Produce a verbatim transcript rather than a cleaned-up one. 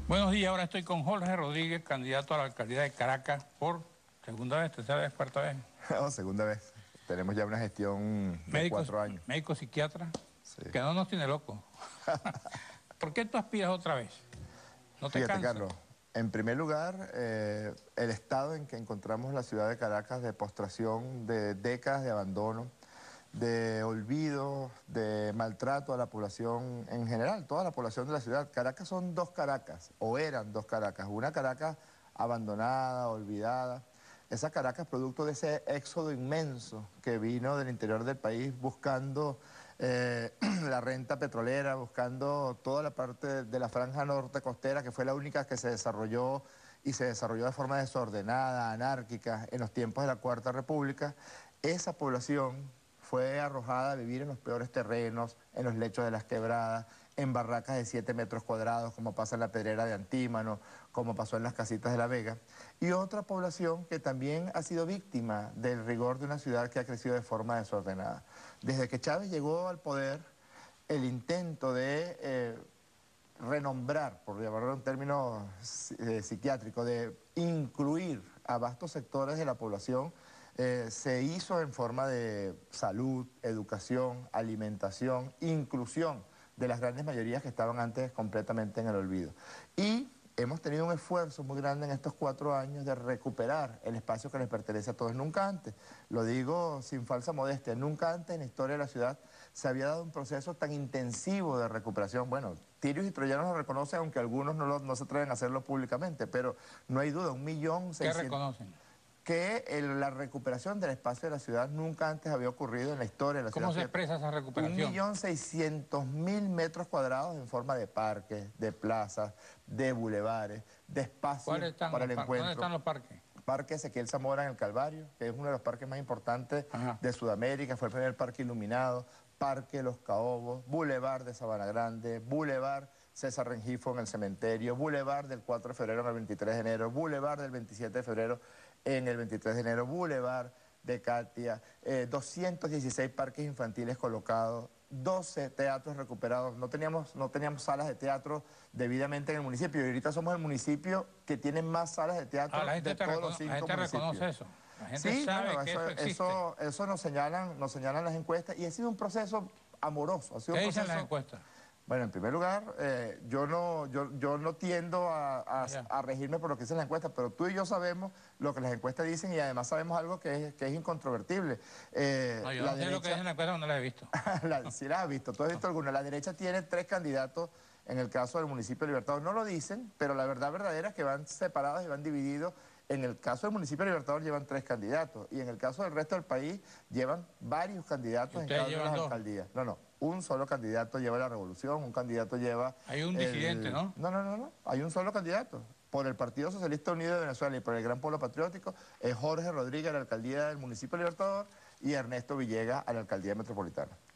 Buenos días, ahora estoy con Jorge Rodríguez, candidato a la alcaldía de Caracas por segunda vez, tercera vez, cuarta vez. No, segunda vez. Tenemos ya una gestión de Médico, cuatro años. médico psiquiatra, Sí. que no nos tiene locos. ¿Por qué tú aspiras otra vez? ¿No te Fíjate, cansas? Carlos, en primer lugar, eh, el estado en que encontramos la ciudad de Caracas de postración, de décadas de abandono, de olvido, de maltrato a la población en general, toda la población de la ciudad. Caracas son dos Caracas, o eran dos Caracas. Una Caracas abandonada, olvidada. Esa Caracas producto de ese éxodo inmenso que vino del interior del país buscando eh, la renta petrolera, buscando toda la parte de la franja norte costera, que fue la única que se desarrolló y se desarrolló de forma desordenada, anárquica, en los tiempos de la Cuarta República. Esa población fue arrojada a vivir en los peores terrenos, en los lechos de las quebradas, en barracas de siete metros cuadrados, como pasa en la Pedrera de Antímano, como pasó en las Casitas de la Vega, y otra población que también ha sido víctima del rigor de una ciudad que ha crecido de forma desordenada. Desde que Chávez llegó al poder, el intento de eh, renombrar, por llamarlo en términos eh, psiquiátricos, de incluir a vastos sectores de la población, eh, se hizo en forma de salud, educación, alimentación, inclusión de las grandes mayorías que estaban antes completamente en el olvido. Y hemos tenido un esfuerzo muy grande en estos cuatro años de recuperar el espacio que les pertenece a todos. Nunca antes, lo digo sin falsa modestia, nunca antes en la historia de la ciudad se había dado un proceso tan intensivo de recuperación. Bueno, tirios y troyanos lo reconocen, aunque algunos no, lo, no se atreven a hacerlo públicamente, pero no hay duda, un millón ¿Qué seiscientos... reconocen? que el, la recuperación del espacio de la ciudad nunca antes había ocurrido en la historia de la ciudad. ¿Cómo se expresa esa Un recuperación? millón seiscientos mil metros cuadrados en forma de parques, de plazas, de bulevares, de espacios para el encuentro. ¿Dónde están los parques? Parque Ezequiel Zamora en el Calvario, que es uno de los parques más importantes Ajá. de Sudamérica, fue el primer parque iluminado, Parque Los Caobos, Boulevard de Sabana Grande, Boulevard César Rengifo en el cementerio, Boulevard del cuatro de febrero en el veintitrés de enero, Boulevard del veintisiete de febrero en el veintitrés de enero, Boulevard de Katia, eh, doscientos dieciséis parques infantiles colocados, doce teatros recuperados. No teníamos, no teníamos salas de teatro debidamente en el municipio y ahorita somos el municipio que tiene más salas de teatro Ah, la gente de todos los recono cinco la gente municipios. reconoce eso. La gente Sí, sabe bueno, que eso, eso existe. eso, eso nos señalan, nos señalan las encuestas y ha sido un proceso amoroso. Ha sido ¿Qué un dicen proceso... las encuestas? Bueno, en primer lugar, eh, yo, no, yo, yo no tiendo a, a, Ya. a regirme por lo que dicen las encuestas, pero tú y yo sabemos lo que las encuestas dicen y además sabemos algo que es, que es incontrovertible. Eh, No, yo la no sé derecha, lo que dicen las encuestas, no las he visto. la, si las has visto, tú has visto alguna. La derecha tiene tres candidatos en el caso del municipio de Libertador. No lo dicen, pero la verdad verdadera es que van separados y van divididos. En el caso del municipio de Libertador llevan tres candidatos y en el caso del resto del país llevan varios candidatos en cada una de las alcaldías. No, no, un solo candidato lleva la revolución, un candidato lleva... Hay un el... disidente, ¿no? No, no, no, no, hay un solo candidato. Por el Partido Socialista Unido de Venezuela y por el Gran Pueblo Patriótico es Jorge Rodríguez a la alcaldía del municipio de Libertador y Ernesto Villegas a la alcaldía metropolitana.